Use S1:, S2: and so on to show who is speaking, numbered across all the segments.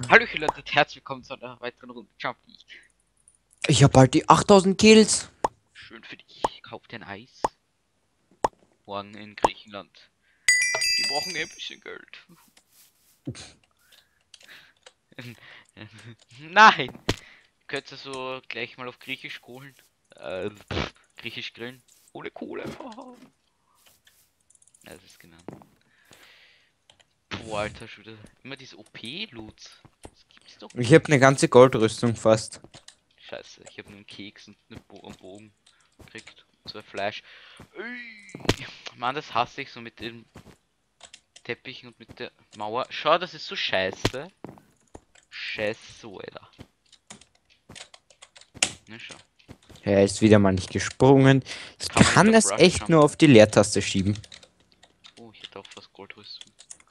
S1: Hallöchen Leute und herzlich willkommen zu einer weiteren Runde Jump League.
S2: Ich hab bald die 8000 Kills.
S1: Schön für dich. Kauf dir ein Eis. Morgen in Griechenland. Wir brauchen ein bisschen Geld. Nein! Könntest du so gleich mal auf Griechisch kohlen? Griechisch grillen? Ohne Kohle. Oh. Ja, das ist genau. Boah, Alter, schon wieder. Immer diese OP-Loots. Das gibt's doch
S2: Ich
S1: nicht.
S2: hab eine ganze Goldrüstung fast.
S1: Scheiße, ich habe nur einen Keks und einen Bogen gekriegt. 2 Fleisch. Ui. Mann, das hasse ich so mit den Teppichen und mit der Mauer. Schau, das ist so scheiße. Scheiße, so, Alter. Ne, schau.
S2: Er ist wieder mal nicht gesprungen. Ich
S1: Kann man nicht
S2: kann
S1: auf
S2: es
S1: Rush
S2: echt
S1: jumpen?
S2: nur auf die Leertaste schieben.
S1: Oh, ich hätte auch was Goldrüstung.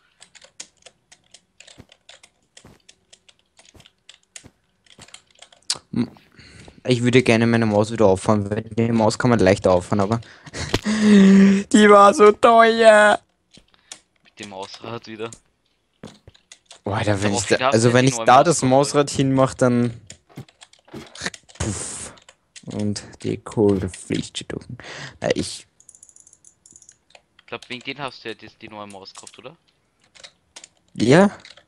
S2: Ich würde gerne meine Maus wieder auffahren, weil die Maus kann man leichter auffahren, aber die war so teuer.
S1: Mit dem Mausrad wieder.
S2: Boah, Alter,
S1: Aber
S2: wenn
S1: auch
S2: ich da,
S1: wieder hast du
S2: also
S1: ja
S2: wenn
S1: die
S2: ich
S1: neue
S2: da
S1: Maus
S2: das
S1: gekauft, oder?
S2: Mausrad hinmache, dann puff, und die Kohle fliegt durch. Na,
S1: Ich glaube, wegen den hast du ja die neue Maus gekauft, oder?
S2: ja,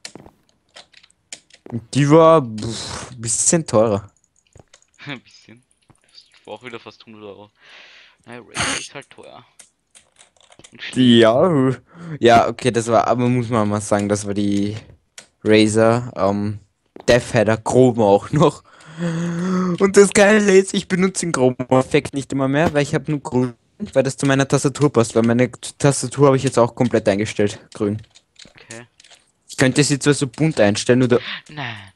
S2: die war bisschen teurer.
S1: Ein bisschen. Das war auch wieder fast 100 Euro. Naja, Razer ist halt teuer. Und schlägt.
S2: Ja, ja, okay, das war, aber muss man mal sagen, das war die Razer, Death Header Chrome auch noch. Und das Geile ist, ich benutze den Chrome-Effekt nicht immer mehr, weil ich habe nur grün, weil das zu meiner Tastatur passt, weil meine Tastatur habe ich jetzt auch komplett eingestellt, grün.
S1: Okay.
S2: Ich könnte sie zwar so bunt einstellen, oder,
S1: Nein.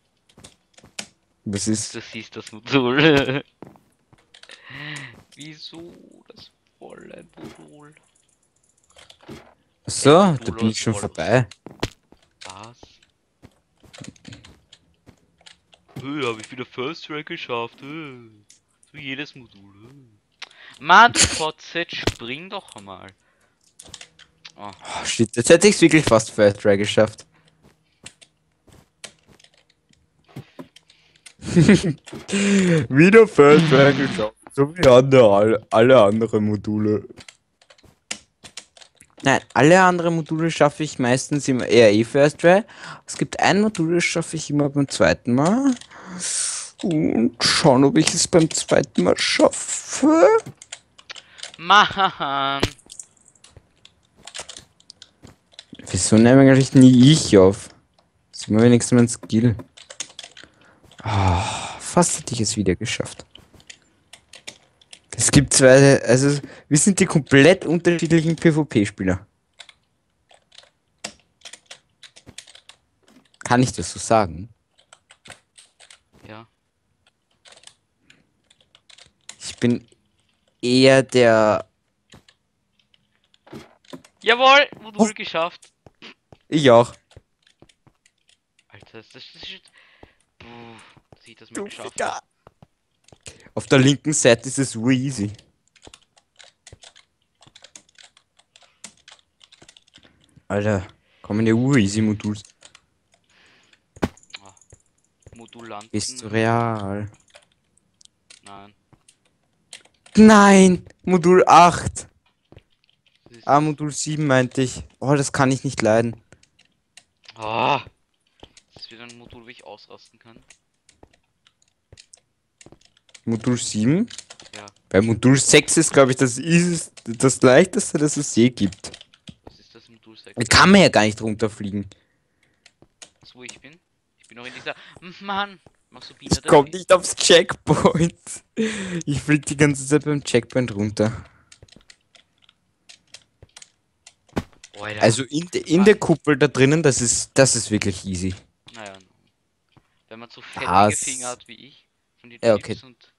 S2: was ist?
S1: Du siehst das Modul. Wieso das volle Modul? Ein
S2: So, da
S1: Modul
S2: bin ich
S1: aus
S2: schon
S1: Wolle.
S2: vorbei.
S1: Was? Hey, habe ich wieder First Rank geschafft. So jedes Modul. Mann, du Fotze, spring doch mal. Oh.
S2: Oh, shit, jetzt hätte ich es wirklich fast First Try geschafft. Wieder First Try geschafft, so wie alle anderen Module. Nein, alle anderen Module schaffe ich meistens im RE First Try. Es gibt ein Modul, das schaffe ich immer beim zweiten Mal. Und schauen, ob ich es beim zweiten Mal schaffe.
S1: Mann.
S2: Wieso nehme eigentlich nie ich auf? Das ist immer wenigstens mein Skill. Ah, fast hätte ich es wieder geschafft. Es gibt zwei, also wir sind die komplett unterschiedlichen PvP-Spieler. Kann ich das so sagen?
S1: Ja.
S2: Ich bin eher der.
S1: Jawohl,
S2: Oh,
S1: Modul geschafft.
S2: ich auch.
S1: Alter, das ist. Puh, dass ich das mal
S2: Du
S1: geschafft habe.
S2: Ficker. Auf der linken Seite ist es easy. Alter, kommen ja easy Moduls.
S1: Oh, Modulanten.
S2: Bist du real?
S1: Nein.
S2: Nein! Modul 8.
S1: Das ist.
S2: Ah, Modul 7 meinte ich. Oh, das kann ich nicht leiden.
S1: Oh, das ist wieder ein Modul, wo ich ausrasten kann.
S2: Modul 7?
S1: Ja.
S2: Bei Modul 6 ist, glaube ich, das leichteste, das es je gibt.
S1: Was ist das Modul
S2: Da
S1: 6?
S2: kann man ja gar nicht runterfliegen.
S1: Das, wo ich bin? Ich bin noch in dieser. Mann! Machst du Biene
S2: Ich
S1: da?
S2: komme nicht aufs Checkpoint. Ich flieg die ganze Zeit beim Checkpoint runter.
S1: Oh, Alter.
S2: Also in der Kuppel da drinnen, das ist wirklich easy.
S1: Naja, wenn man so fettige Finger
S2: Was?
S1: hat wie ich, von den
S2: Ja, okay.
S1: Chips und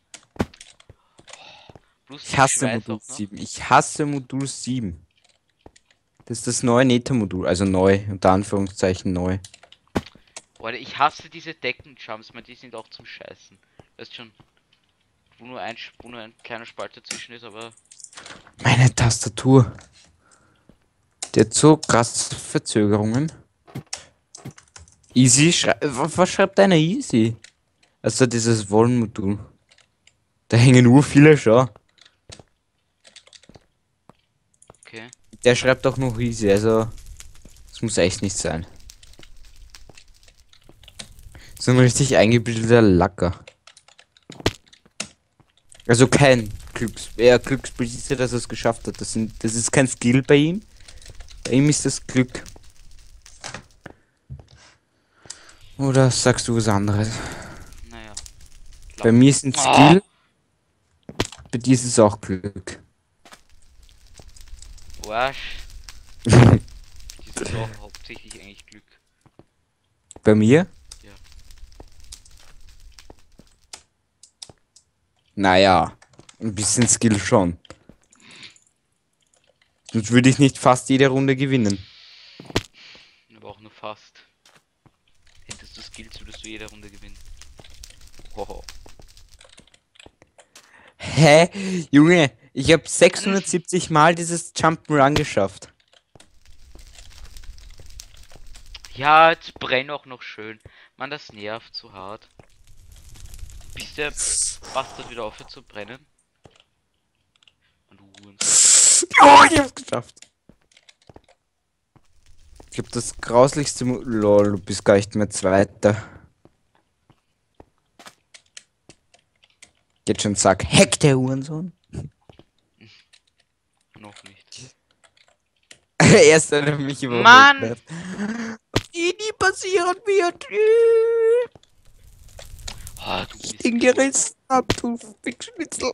S1: plus
S2: Ich
S1: den
S2: hasse
S1: Schweiß
S2: Modul
S1: auch noch.
S2: 7. Ich hasse Modul 7. Das ist das neue Neta-Modul. Also neu, unter Anführungszeichen neu.
S1: Alter, ich hasse diese Deckenjumps, man, die sind auch zum Scheißen. Weißt schon, wo nur ein kleiner Spalt dazwischen ist, aber
S2: Meine Tastatur. Die hat so krasse Verzögerungen. Easy, was schreibt einer Easy? Also dieses Wollenmodul. Da hängen nur viele schon.
S1: Okay.
S2: Der schreibt auch noch Easy, also das muss echt nicht sein. So ein richtig eingebildeter Lacker. Also kein Glücksbesitzer, dass er es geschafft hat. Das ist kein Skill bei ihm. Bei ihm ist das Glück. Oder sagst du was anderes?
S1: Naja.
S2: Bei mir ist ein Skill. Bei dir ist es auch Glück.
S1: Arsch. Das ist auch hauptsächlich eigentlich Glück.
S2: Bei mir?
S1: Ja.
S2: Naja, ein bisschen Skill schon. Sonst würde ich nicht fast jede Runde gewinnen.
S1: Aber auch nur fast. Hättest du Skills, würdest du jede Runde gewinnen. Hoho.
S2: Hä? Junge, ich habe 670 Mal dieses Jump'n'Run geschafft.
S1: Ja, jetzt brenn auch noch schön. Mann, das nervt so hart. Bis der Bastard wieder aufhört zu brennen. Mann, du Hurensohn.
S2: Oh, ich hab's geschafft. Ich hab das grauslichste Lol, du bist gar nicht mehr Zweiter. Jetzt schon sag, Heck der Hurensohn.
S1: Noch nicht.
S2: Erst hat er mich überholt.
S1: Mann!
S2: Die passieren wird.
S1: Oh, du bist
S2: Den gerissen hab, du Fickschnitzel.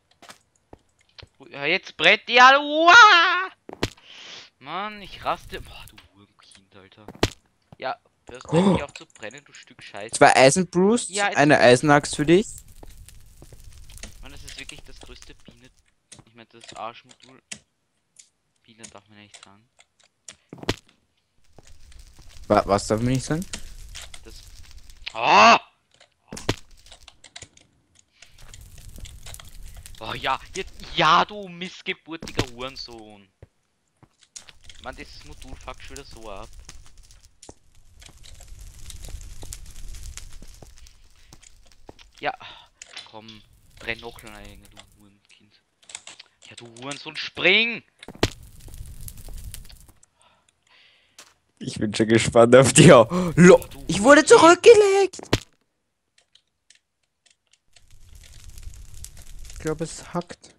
S1: ja, jetzt brennt die alle. Uah! Mann, ich raste. Boah, du Hurenkind, Alter. Ja, hörst du nicht auf zu brennen, du Stück Scheiße.
S2: 2 Eisenbrust,
S1: Ja,
S2: eine Eisenaxt für dich.
S1: Mann, das ist wirklich das größte Biene. Ich meine, das Arschmodul. Biene darf man ja nicht sagen.
S2: Was darf man nicht sagen?
S1: Das. Ah! Oh ja, jetzt. Ja, du missgeburtiger Hurensohn. Mann, dieses Modul fuckt schon wieder so ab. Ja, komm, brenn noch länger, du Hurenkind. Ja, du Hurensohn, spring!
S2: Ich bin schon gespannt auf die. Ich wurde zurückgelegt. Ich glaube, es hackt.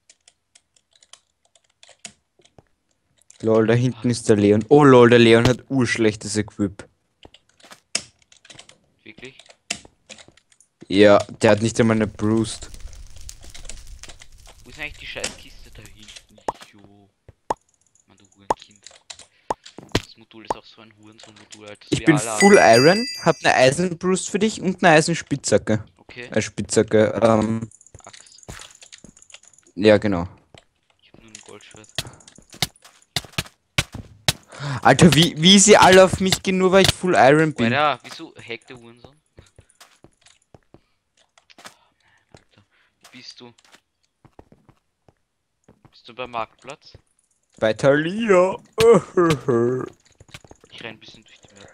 S2: Lol, da hinten ist der Leon. Oh lol, der Leon hat urschlechtes Equip.
S1: Wirklich?
S2: Ja, der hat nicht einmal eine Bruised.
S1: Wo ist eigentlich die Scheißkiste da hinten? Jo. Mann, du Hurenkind. Das Modul ist auch so ein Hurensohn-Modul, Alter.
S2: Ich bin Full Iron, hab eine Eisenbrust für dich und eine Eisenspitzhacke.
S1: Okay.
S2: Spitzhacke,
S1: Axt.
S2: ja genau.
S1: Ich hab nur ein Goldschwert.
S2: Alter, wie sie alle auf mich gehen, nur weil ich Full Iron bin.
S1: Alter, wieso hackt der Hurensohn? Alter, wo bist du? Bist du beim Marktplatz?
S2: Bei Thalia.
S1: Ich renn ein bisschen durch die Map.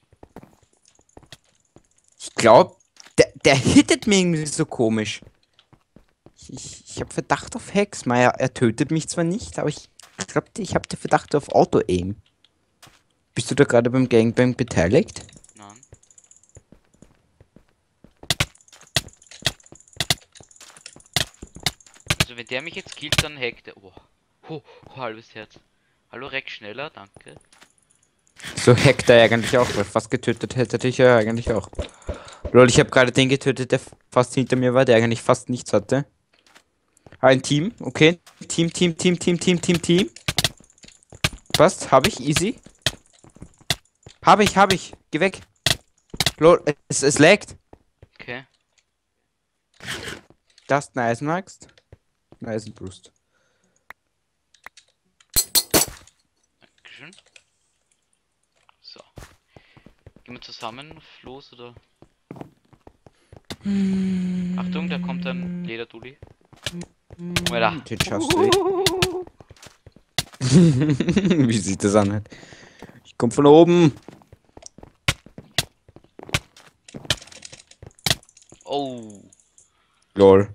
S2: Ich glaube, der hittet mich irgendwie so komisch. Ich habe Verdacht auf Hexmeier. Er tötet mich zwar nicht, aber ich glaube, ich habe den Verdacht auf Auto-Aim. Bist du da gerade beim Gangbang beteiligt?
S1: Nein. Also wenn der mich jetzt killt, dann hackt er. Oh, halbes Herz. Hallo, Reck schneller, danke.
S2: So hackt er eigentlich auch, weil fast getötet hätte dich ja eigentlich auch. Lol, ich habe gerade den getötet, der fast hinter mir war, der eigentlich fast nichts hatte. Ein Team, okay. Team. Passt, habe ich, easy. Habe ich. Geh weg. Lol, es laggt.
S1: Okay.
S2: Das ist eine Eisenaxt. Eine Eisenbrust.
S1: Dankeschön. So. Gehen wir zusammen los oder? Achtung, da kommt ein Lederdulli. Alter.
S2: Den schaffst du. Wie sieht das an? Ich komm von oben.
S1: Oh.
S2: Lol.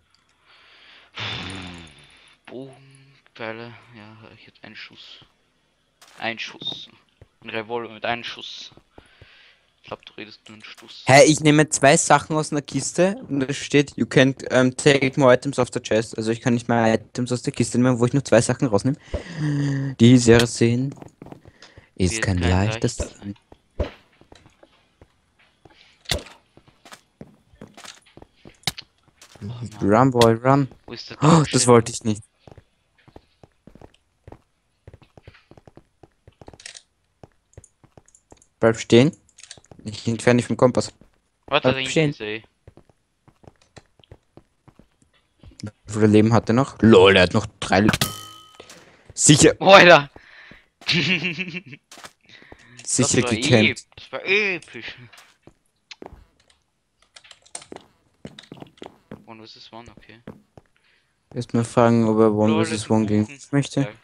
S1: Bogenpfeile. Ja, ich hätte einen Schuss. Ein Schuss. Ein Revolver mit einem Schuss. Ich glaube, du redest nur einen Stuss.
S2: Hä, ich nehme zwei Sachen aus einer Kiste und da steht, you can take more items off the chest. Also ich kann nicht mehr Items aus der Kiste nehmen, wo ich nur zwei Sachen rausnehme. Die sehr sehen ist
S1: Wird
S2: kein
S1: kein
S2: leichtes.
S1: leichtes sein. Oh, Mann.
S2: Run, boy, run.
S1: Wo ist der
S2: Oh, das
S1: Tauschschädel?
S2: wollte ich nicht. Bleib stehen. Ich entferne dich vom Kompass.
S1: Warte, da
S2: Bleib
S1: hinten
S2: stehen.
S1: ist er.
S2: Wie viel Leben hat er noch? Lol, er hat noch drei. Sicher,
S1: Oh, Alter!
S2: sicher gekämpft.
S1: Das war episch. One vs. One, okay.
S2: Erstmal fragen, ob er One
S1: Lol,
S2: vs.
S1: ist ein
S2: One gegen
S1: Kuchen.
S2: mich möchte.
S1: Geil.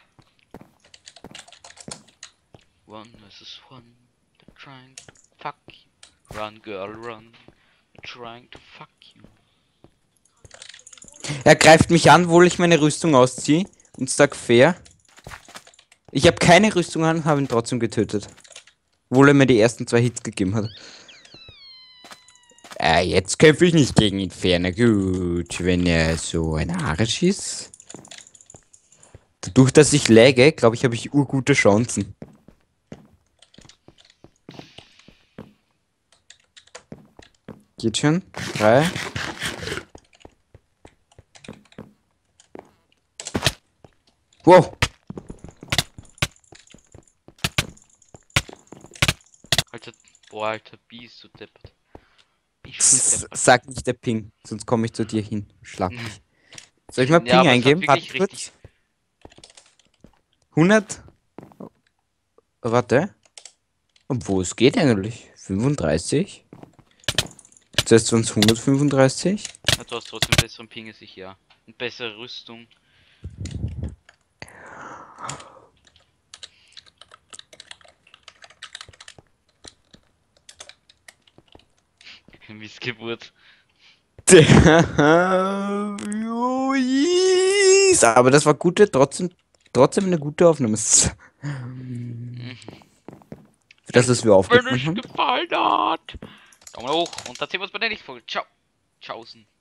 S1: One vs. One. They're trying to fuck you. Run, girl, run. They're trying to fuck you.
S2: Er greift mich an, obwohl ich meine Rüstung ausziehe und sag fair. Ich habe keine Rüstung an und habe ihn trotzdem getötet. Obwohl er mir die ersten zwei Hits gegeben hat. Jetzt kämpfe ich nicht gegen ihn fair. Na gut, wenn er so ein Arsch ist. Dadurch, dass ich läge, glaube ich, habe ich urgute Chancen. Geht schon? 3. Wow.
S1: Alter, boah, Alter, bist du deppert. Bist du deppert.
S2: Sag nicht der Ping, sonst komme ich zu dir hin. Schlag mich. Soll ich mal Ping
S1: Ja, aber es hat
S2: eingeben? Warte
S1: wirklich richtig.
S2: kurz. 100. Warte. Obwohl, es geht eigentlich. 35. Zuerst waren es 135.
S1: Ja, du hast trotzdem besseren Ping als ich, ja. Und bessere Rüstung. Missgeburt.
S2: Aber das war trotzdem eine gute Aufnahme. Für das, was wir
S1: Wenn
S2: aufgenommen
S1: es
S2: haben.
S1: gefallen hat. Daumen hoch und dann sehen wir uns bei der nächsten Folge. Ciao. Tschaußen.